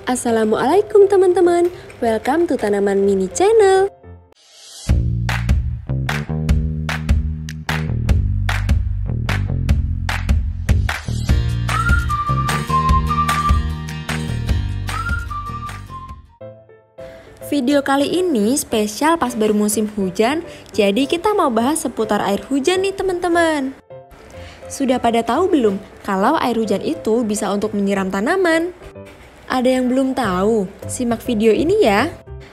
Assalamualaikum teman-teman, welcome to Tanaman Mini Channel. Video kali ini spesial pas baru musim hujan, jadi kita mau bahas seputar air hujan nih teman-teman. Sudah pada tahu belum kalau air hujan itu bisa untuk menyiram tanaman? Ada yang belum tahu? Simak video ini ya.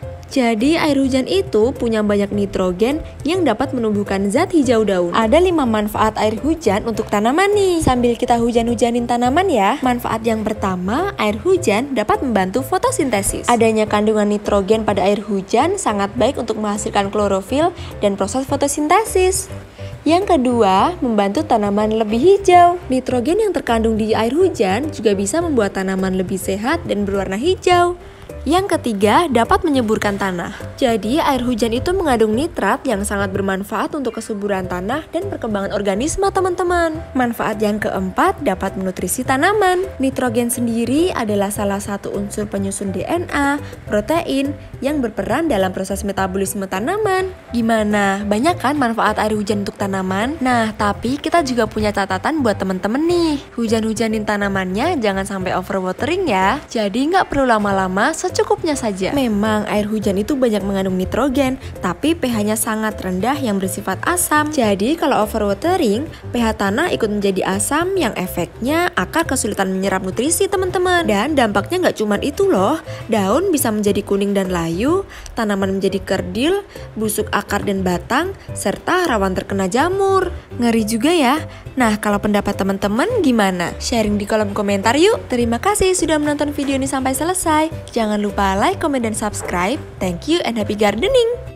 Jadi air hujan itu punya banyak nitrogen yang dapat menumbuhkan zat hijau daun. Ada 5 manfaat air hujan untuk tanaman nih. Sambil kita hujan-hujanin tanaman ya. Manfaat yang pertama, air hujan dapat membantu fotosintesis. Adanya kandungan nitrogen pada air hujan sangat baik untuk menghasilkan klorofil dan proses fotosintesis. Yang kedua, membantu tanaman lebih hijau. Nitrogen yang terkandung di air hujan juga bisa membuat tanaman lebih sehat dan berwarna hijau. Yang ketiga, dapat menyuburkan tanah. Jadi, air hujan itu mengandung nitrat yang sangat bermanfaat untuk kesuburan tanah dan perkembangan organisme teman-teman. Manfaat yang keempat, dapat menutrisi tanaman. Nitrogen sendiri adalah salah satu unsur penyusun DNA, protein, yang berperan dalam proses metabolisme tanaman. Gimana? Banyak kan manfaat air hujan untuk tanaman? Nah, tapi kita juga punya catatan buat teman-teman nih. Hujan-hujanin tanamannya jangan sampai overwatering ya. Jadi nggak perlu lama-lama, secukupnya saja. Memang air hujan itu banyak mengandung nitrogen, tapi pH-nya sangat rendah yang bersifat asam. Jadi kalau overwatering, pH tanah ikut menjadi asam yang efeknya akar kesulitan menyerap nutrisi teman-teman. Dan dampaknya nggak cuma itu loh, daun bisa menjadi kuning dan layu, tanaman menjadi kerdil, busuk akar dan batang, serta rawan terkena jamur. Ngeri juga ya. Nah, kalau pendapat teman-teman gimana? Sharing di kolom komentar yuk. Terima kasih sudah menonton video ini sampai selesai. Jangan lupa like, comment, dan subscribe. Thank you and happy gardening!